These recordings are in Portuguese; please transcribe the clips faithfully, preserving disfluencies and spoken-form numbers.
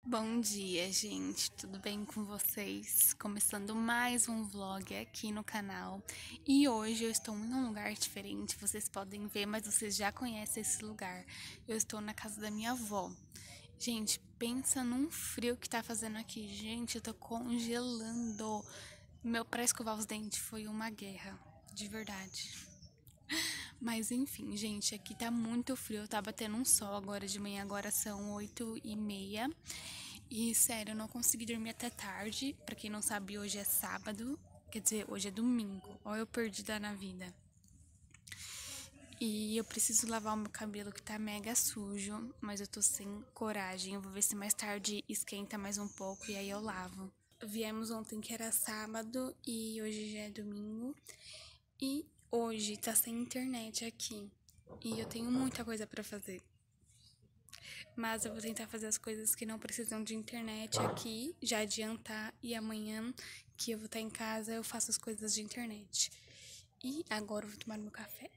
Bom dia, gente. Tudo bem com vocês? Começando mais um vlog aqui no canal. E hoje eu estou em um lugar diferente, vocês podem ver, mas vocês já conhecem esse lugar. Eu estou na casa da minha avó. Gente, pensa num frio que tá fazendo aqui. Gente, eu tô congelando. Meu pra escovar os dentes foi uma guerra, de verdade. Mas enfim, gente, aqui tá muito frio, tá batendo um sol agora de manhã, agora são oito e meia. E sério, eu não consegui dormir até tarde. Pra quem não sabe, hoje é sábado, quer dizer, hoje é domingo. Olha eu perdida na vida. E eu preciso lavar o meu cabelo que tá mega sujo, mas eu tô sem coragem. Eu vou ver se mais tarde esquenta mais um pouco e aí eu lavo. Viemos ontem que era sábado e hoje já é domingo. E hoje tá sem internet aqui. E eu tenho muita coisa pra fazer. Mas eu vou tentar fazer as coisas que não precisam de internet aqui, já adiantar. E amanhã, que eu vou estar em casa, eu faço as coisas de internet. E agora eu vou tomar meu café.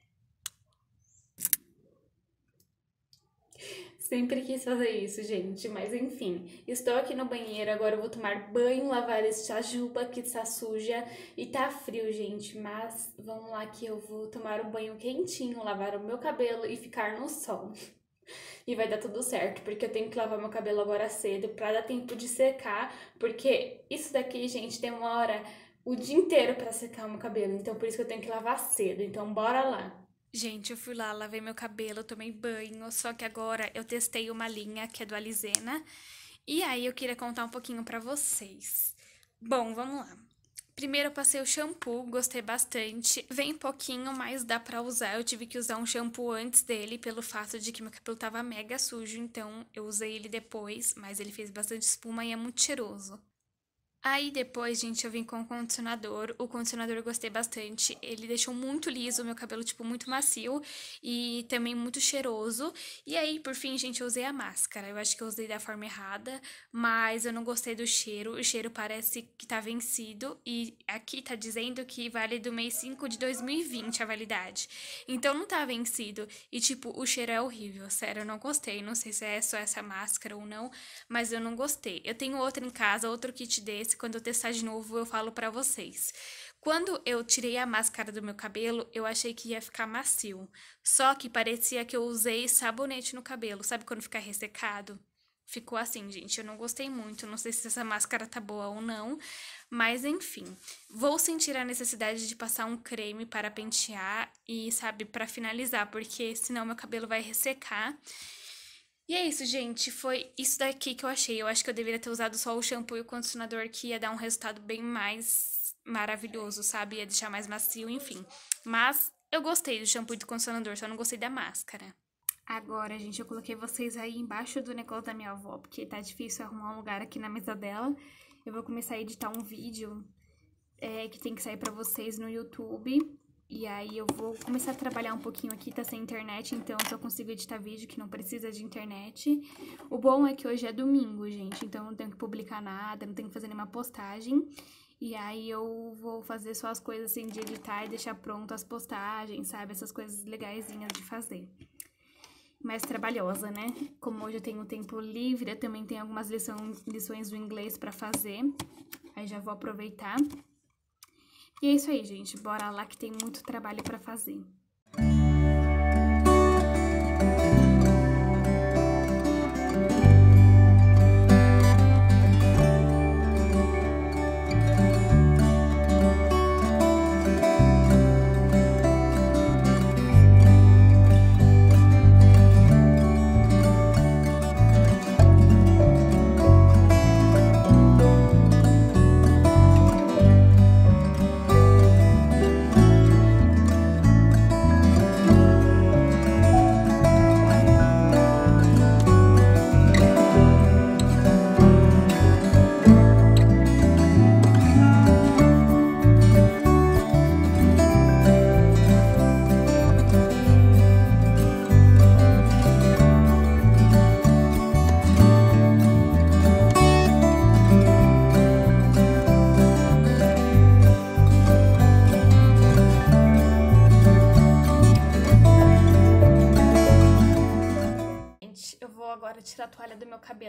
Sempre quis fazer isso, gente, mas enfim. Estou aqui no banheiro, agora eu vou tomar banho, lavar essa juba que está suja. E tá frio, gente, mas vamos lá que eu vou tomar um banho quentinho, lavar o meu cabelo e ficar no sol. E vai dar tudo certo, porque eu tenho que lavar meu cabelo agora cedo pra dar tempo de secar, porque isso daqui, gente, demora o dia inteiro pra secar o meu cabelo, então por isso que eu tenho que lavar cedo, então bora lá. Gente, eu fui lá, lavei meu cabelo, tomei banho, só que agora eu testei uma linha que é do Alizena, e aí eu queria contar um pouquinho pra vocês. Bom, vamos lá. Primeiro eu passei o shampoo, gostei bastante. Vem pouquinho, mas dá pra usar. Eu tive que usar um shampoo antes dele, pelo fato de que meu cabelo tava mega sujo, então eu usei ele depois, mas ele fez bastante espuma e é muito cheiroso. Aí depois, gente, eu vim com o condicionador. O condicionador eu gostei bastante. Ele deixou muito liso o meu cabelo, tipo, muito macio e também muito cheiroso. E aí, por fim, gente, eu usei a máscara. Eu acho que eu usei da forma errada, mas eu não gostei do cheiro. O cheiro parece que tá vencido e aqui tá dizendo que vale do mês cinco de dois mil e vinte a validade. Então não tá vencido. E, tipo, o cheiro é horrível. Sério, eu não gostei. Não sei se é só essa máscara ou não, mas eu não gostei. Eu tenho outra em casa, outro kit desse. Quando eu testar de novo, eu falo pra vocês. Quando eu tirei a máscara do meu cabelo, eu achei que ia ficar macio. Só que parecia que eu usei sabonete no cabelo. Sabe quando fica ressecado? Ficou assim, gente. Eu não gostei muito. Não sei se essa máscara tá boa ou não. Mas enfim. Vou sentir a necessidade de passar um creme para pentear e, sabe, para finalizar. Porque senão meu cabelo vai ressecar. E é isso, gente. Foi isso daqui que eu achei. Eu acho que eu deveria ter usado só o shampoo e o condicionador, que ia dar um resultado bem mais maravilhoso, sabe? Ia deixar mais macio, enfim. Mas eu gostei do shampoo e do condicionador, só não gostei da máscara. Agora, gente, eu coloquei vocês aí embaixo do negócio da minha avó, porque tá difícil arrumar um lugar aqui na mesa dela. Eu vou começar a editar um vídeo é, que tem que sair pra vocês no YouTube. E aí eu vou começar a trabalhar um pouquinho aqui, tá sem internet, então eu só consigo editar vídeo que não precisa de internet. O bom é que hoje é domingo, gente, então não tenho que publicar nada, não tenho que fazer nenhuma postagem. E aí eu vou fazer só as coisas assim de editar e deixar pronto as postagens, sabe? Essas coisas legaisinhas de fazer. Mais trabalhosa, né? Como hoje eu tenho tempo livre, eu também tenho algumas lição, lições do inglês pra fazer. Aí já vou aproveitar. E é isso aí, gente. Bora lá que tem muito trabalho pra fazer.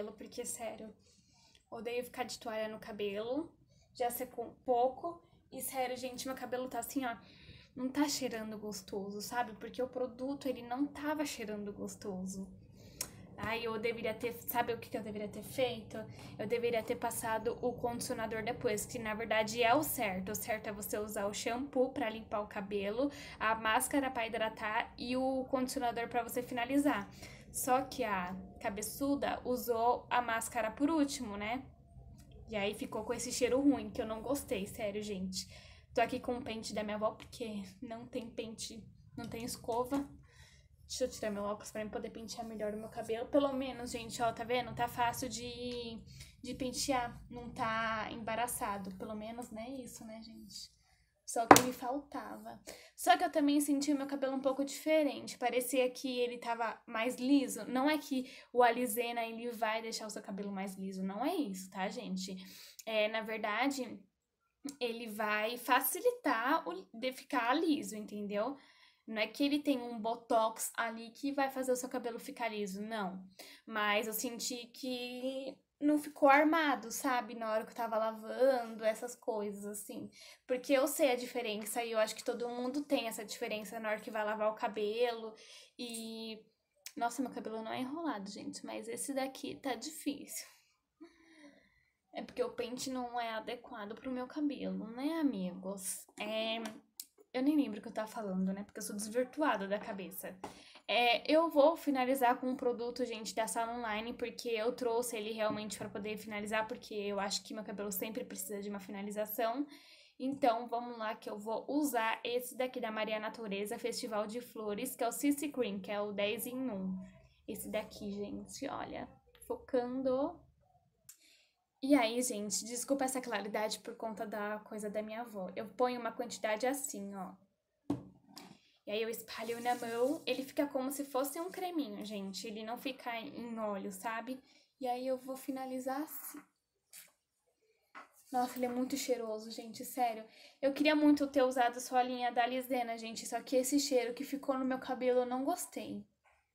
cabelo, porque, sério, odeio ficar de toalha no cabelo. Já secou um pouco. E, sério, gente, meu cabelo tá assim, ó, não tá cheirando gostoso, sabe? Porque o produto, ele não tava cheirando gostoso. Ai, eu deveria ter, sabe o que eu deveria ter feito? Eu deveria ter passado o condicionador depois, que na verdade é o certo. O certo é você usar o shampoo pra limpar o cabelo, a máscara pra hidratar e o condicionador pra você finalizar. Só que a cabeçuda usou a máscara por último, né? E aí ficou com esse cheiro ruim, que eu não gostei, sério, gente. Tô aqui com o pente da minha avó, porque não tem pente, não tem escova. Deixa eu tirar meu óculos pra eu poder pentear melhor o meu cabelo. Pelo menos, gente, ó, tá vendo? Tá fácil de, de pentear. Não tá embaraçado. Pelo menos, né? Isso, né, gente? Só que me faltava. Só que eu também senti o meu cabelo um pouco diferente. Parecia que ele tava mais liso. Não é que o Alizena, ele vai deixar o seu cabelo mais liso. Não é isso, tá, gente? É, na verdade, ele vai facilitar o de ficar liso, entendeu? Não é que ele tem um botox ali que vai fazer o seu cabelo ficar liso, não. Mas eu senti que não ficou armado, sabe? Na hora que eu tava lavando, essas coisas, assim. Porque eu sei a diferença e eu acho que todo mundo tem essa diferença na hora que vai lavar o cabelo. E. Nossa, meu cabelo não é enrolado, gente, mas esse daqui tá difícil. É porque o pente não é adequado pro meu cabelo, né, amigos? É. Eu nem lembro o que eu tava falando, né? Porque eu sou desvirtuada da cabeça. É, eu vou finalizar com um produto, gente, da Sala Online, porque eu trouxe ele realmente pra poder finalizar, porque eu acho que meu cabelo sempre precisa de uma finalização. Então, vamos lá que eu vou usar esse daqui da Maria Natureza, Festival de Flores, que é o C C Cream, que é o dez em um. Esse daqui, gente, olha, focando. E aí, gente, desculpa essa claridade por conta da coisa da minha avó. Eu ponho uma quantidade assim, ó. E aí eu espalho na mão, ele fica como se fosse um creminho, gente. Ele não fica em óleo, sabe? E aí eu vou finalizar assim. Nossa, ele é muito cheiroso, gente, sério. Eu queria muito ter usado só a linha da Alizena, gente, só que esse cheiro que ficou no meu cabelo eu não gostei.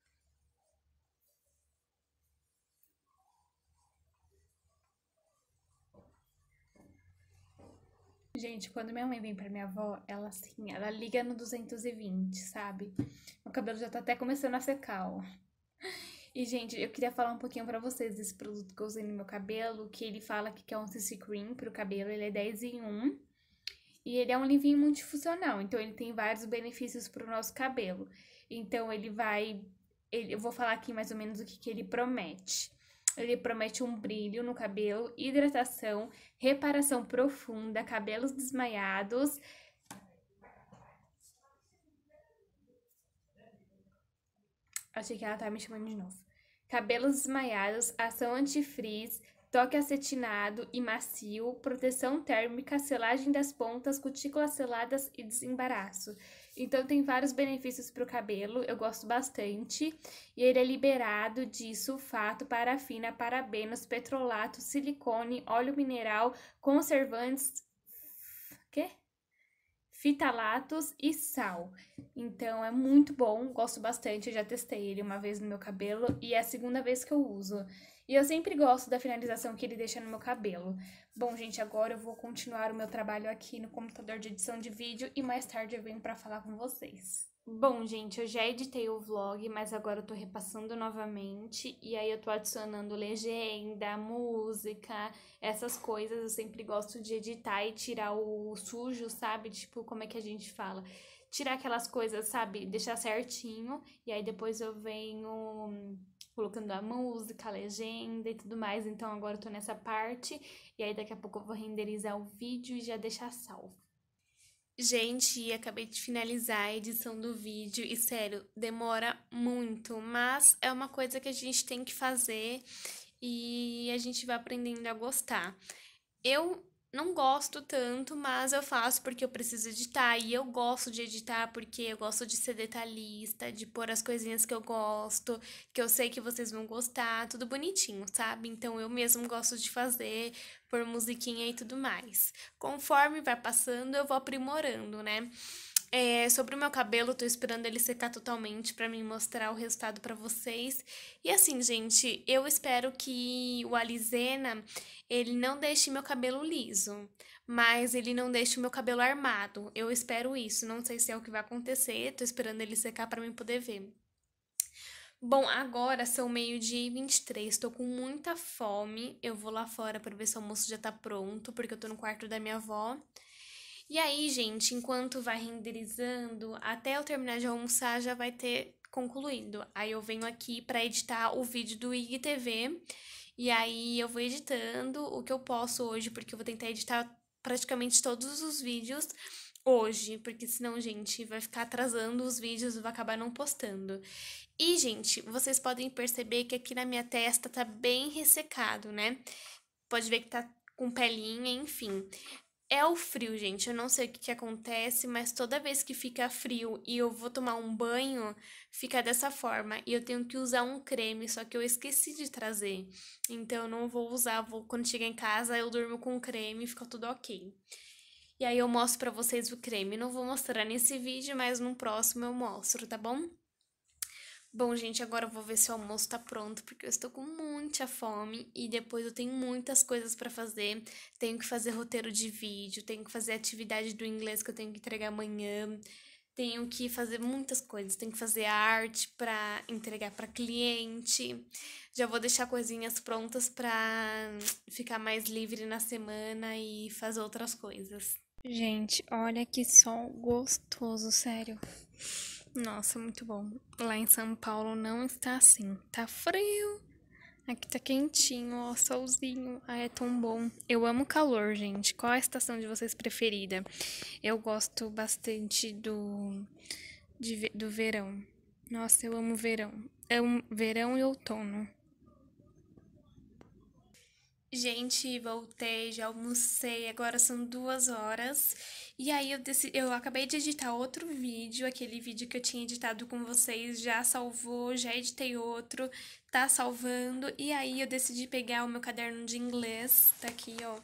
Gente, quando minha mãe vem pra minha avó, ela assim, ela liga no duzentos e vinte, sabe? Meu cabelo já tá até começando a secar, ó. E, gente, eu queria falar um pouquinho pra vocês desse produto que eu usei no meu cabelo, que ele fala que é um C C Cream pro cabelo, ele é dez em um. E ele é um leave-in multifuncional, então ele tem vários benefícios pro nosso cabelo. Então, ele vai... Ele, eu vou falar aqui mais ou menos o que, que ele promete. Ele promete um brilho no cabelo, hidratação, reparação profunda, cabelos desmaiados. Achei que ela tava me chamando de novo. Cabelos desmaiados, ação antifrizz, toque acetinado e macio, proteção térmica, selagem das pontas, cutículas seladas e desembaraço. Então tem vários benefícios para o cabelo, eu gosto bastante. E ele é liberado de sulfato, parafina, parabenos, petrolato, silicone, óleo mineral, conservantes... Quê? Fitalatos e sal. Então é muito bom, gosto bastante, eu já testei ele uma vez no meu cabelo e é a segunda vez que eu uso. E eu sempre gosto da finalização que ele deixa no meu cabelo. Bom, gente, agora eu vou continuar o meu trabalho aqui no computador de edição de vídeo e mais tarde eu venho pra falar com vocês. Bom, gente, eu já editei o vlog, mas agora eu tô repassando novamente. E aí eu tô adicionando legenda, música, essas coisas. Eu sempre gosto de editar e tirar o sujo, sabe? Tipo, como é que a gente fala? Tirar aquelas coisas, sabe? Deixar certinho. E aí depois eu venho colocando a música, a legenda e tudo mais. Então agora eu tô nessa parte. E aí daqui a pouco eu vou renderizar o vídeo e já deixar salvo. Gente, acabei de finalizar a edição do vídeo e, sério, demora muito, mas é uma coisa que a gente tem que fazer e a gente vai aprendendo a gostar. Eu não gosto tanto, mas eu faço porque eu preciso editar e eu gosto de editar porque eu gosto de ser detalhista, de pôr as coisinhas que eu gosto, que eu sei que vocês vão gostar, tudo bonitinho, sabe? Então eu mesmo gosto de fazer, pôr musiquinha e tudo mais. Conforme vai passando, eu vou aprimorando, né? É, sobre o meu cabelo, eu tô esperando ele secar totalmente pra mim mostrar o resultado pra vocês. E assim, gente, eu espero que o Alizena, ele não deixe meu cabelo liso, mas ele não deixe o meu cabelo armado. Eu espero isso, não sei se é o que vai acontecer, tô esperando ele secar pra mim poder ver. Bom, agora são meio-dia e vinte e três, tô com muita fome. Eu vou lá fora pra ver se o almoço já tá pronto, porque eu tô no quarto da minha avó. E aí, gente, enquanto vai renderizando, até eu terminar de almoçar já vai ter concluído. Aí eu venho aqui pra editar o vídeo do I G T V. E aí eu vou editando o que eu posso hoje, porque eu vou tentar editar praticamente todos os vídeos hoje, porque senão, gente, vai ficar atrasando os vídeos e vai acabar não postando. E, gente, vocês podem perceber que aqui na minha testa tá bem ressecado, né? Pode ver que tá com pelinha, enfim. É o frio, gente. Eu não sei o que que acontece, mas toda vez que fica frio e eu vou tomar um banho, fica dessa forma. E eu tenho que usar um creme, só que eu esqueci de trazer. Então eu não vou usar, vou quando chegar em casa eu durmo com creme e fica tudo ok. E aí eu mostro pra vocês o creme. Não vou mostrar nesse vídeo, mas no próximo eu mostro, tá bom? Bom, gente, agora eu vou ver se o almoço tá pronto, porque eu estou com muita fome e depois eu tenho muitas coisas pra fazer. Tenho que fazer roteiro de vídeo, tenho que fazer atividade do inglês que eu tenho que entregar amanhã, tenho que fazer muitas coisas, tenho que fazer arte pra entregar pra cliente. Já vou deixar coisinhas prontas pra ficar mais livre na semana e fazer outras coisas. Gente, olha que sol gostoso, sério. Nossa, muito bom. Lá em São Paulo não está assim. Tá frio. Aqui tá quentinho, ó, solzinho. Ai, é tão bom. Eu amo calor, gente. Qual a estação de vocês preferida? Eu gosto bastante do de ve- do verão. Nossa, eu amo verão. Amo verão e outono. Gente, voltei, já almocei, agora são duas horas. E aí eu decidi, eu acabei de editar outro vídeo, aquele vídeo que eu tinha editado com vocês, já salvou, já editei outro, tá salvando. E aí eu decidi pegar o meu caderno de inglês, tá aqui, ó.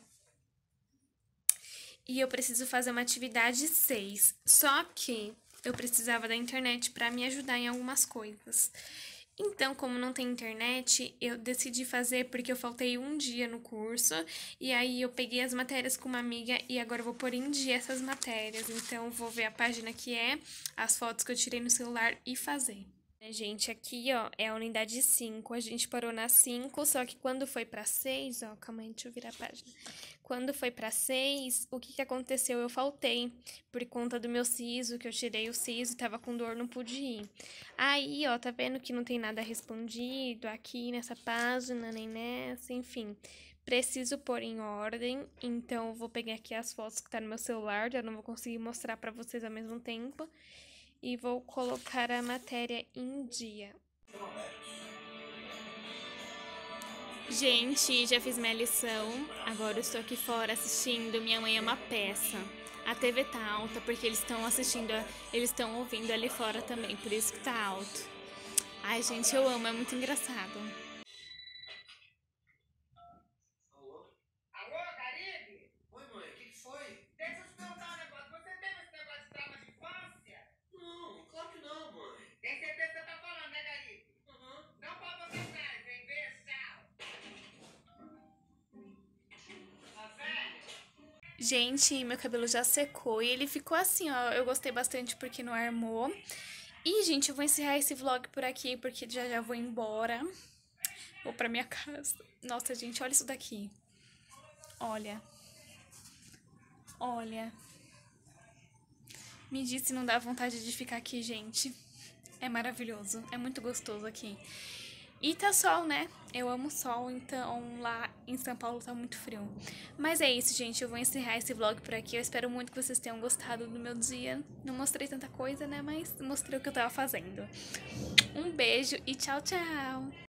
E eu preciso fazer uma atividade seis. Só que eu precisava da internet pra me ajudar em algumas coisas. Então, como não tem internet, eu decidi fazer porque eu faltei um dia no curso. E aí eu peguei as matérias com uma amiga e agora eu vou pôr em dia essas matérias. Então, eu vou ver a página que é, as fotos que eu tirei no celular e fazer. Né, gente, aqui, ó, é a unidade cinco. A gente parou na cinco, só que quando foi pra seis, ó, calma aí, deixa eu virar a página. Quando foi pra seis, o que que aconteceu? Eu faltei por conta do meu siso, que eu tirei o siso e tava com dor, não pude ir. Aí, ó, tá vendo que não tem nada respondido aqui nessa página, nem nessa, enfim. Preciso pôr em ordem, então eu vou pegar aqui as fotos que tá no meu celular, já não vou conseguir mostrar pra vocês ao mesmo tempo. E vou colocar a matéria em dia. Gente, já fiz minha lição. Agora eu estou aqui fora assistindo Minha Mãe é uma Peça. A T V tá alta porque eles estão assistindo, eles estão ouvindo ali fora também, por isso que tá alto. Ai, gente, eu amo, é muito engraçado. Alô, Caribe? Oi, mãe, o que, que foi? Deixa eu te perguntar um negócio. Você teve esse negócio de trauma de infância? Não, claro que não, mãe. Tem certeza que você tá falando, né, Caribe? Uhum. Não pode botar atrás, vem, beijo, tchau. Tá velho? Gente, meu cabelo já secou e ele ficou assim, ó. Eu gostei bastante porque não armou. E, gente, eu vou encerrar esse vlog por aqui porque já já vou embora. Vou pra minha casa. Nossa, gente, olha isso daqui. Olha. Olha. Me diz se não dá vontade de ficar aqui, gente. É maravilhoso, é muito gostoso aqui. E tá sol, né? Eu amo sol, então lá em São Paulo tá muito frio. Mas é isso, gente. Eu vou encerrar esse vlog por aqui. Eu espero muito que vocês tenham gostado do meu dia. Não mostrei tanta coisa, né? Mas mostrei o que eu tava fazendo. Um beijo e tchau, tchau!